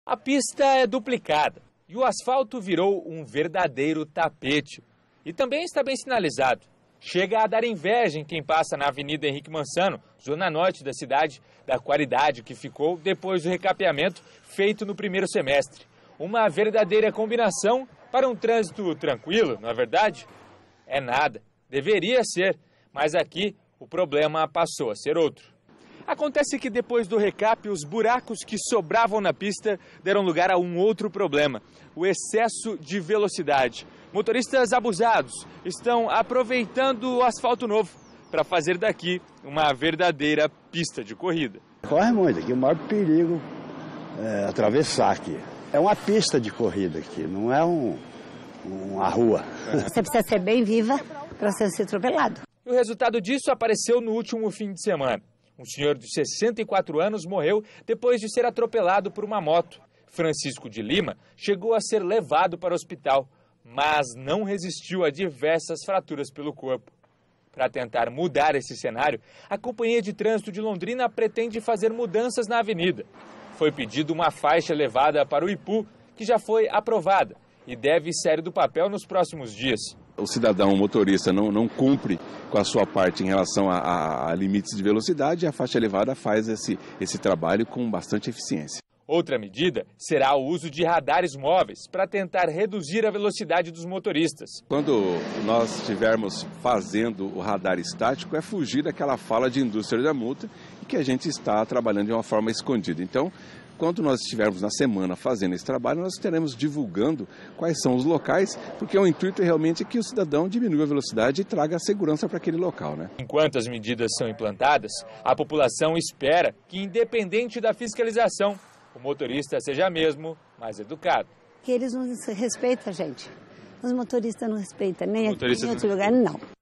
A pista é duplicada e o asfalto virou um verdadeiro tapete. E também está bem sinalizado. Chega a dar inveja em quem passa na Avenida Henrique Mansano, zona norte da cidade, da qualidade que ficou depois do recapeamento feito no primeiro semestre. Uma verdadeira combinação para um trânsito tranquilo, não é verdade? É nada. Deveria ser, mas aqui o problema passou a ser outro. Acontece que depois do recap, os buracos que sobravam na pista deram lugar a um outro problema, o excesso de velocidade. Motoristas abusados estão aproveitando o asfalto novo para fazer daqui uma verdadeira pista de corrida. Corre muito, aqui o maior perigo é atravessar aqui. É uma pista de corrida aqui, não é uma rua. Você precisa ser bem viva para você ser atropelado. E o resultado disso apareceu no último fim de semana. Um senhor de 64 anos morreu depois de ser atropelado por uma moto. Francisco de Lima chegou a ser levado para o hospital, mas não resistiu a diversas fraturas pelo corpo. Para tentar mudar esse cenário, a Companhia de Trânsito de Londrina pretende fazer mudanças na avenida. Foi pedido uma faixa elevada para o Ipu, que já foi aprovada e deve sair do papel nos próximos dias. O cidadão, o motorista, não cumpre com a sua parte em relação a limites de velocidade, e a faixa elevada faz esse trabalho com bastante eficiência. Outra medida será o uso de radares móveis para tentar reduzir a velocidade dos motoristas. Quando nós estivermos fazendo o radar estático, é fugir daquela fala de indústria da multa e que a gente está trabalhando de uma forma escondida. Então, quando nós estivermos na semana fazendo esse trabalho, nós estaremos divulgando quais são os locais, porque o intuito é realmente que o cidadão diminua a velocidade e traga segurança para aquele local, né? Enquanto as medidas são implantadas, a população espera que, independente da fiscalização, o motorista seja mesmo mais educado. Que eles não respeitam a gente. Os motoristas não respeitam, nem aqui, em outro lugar, não.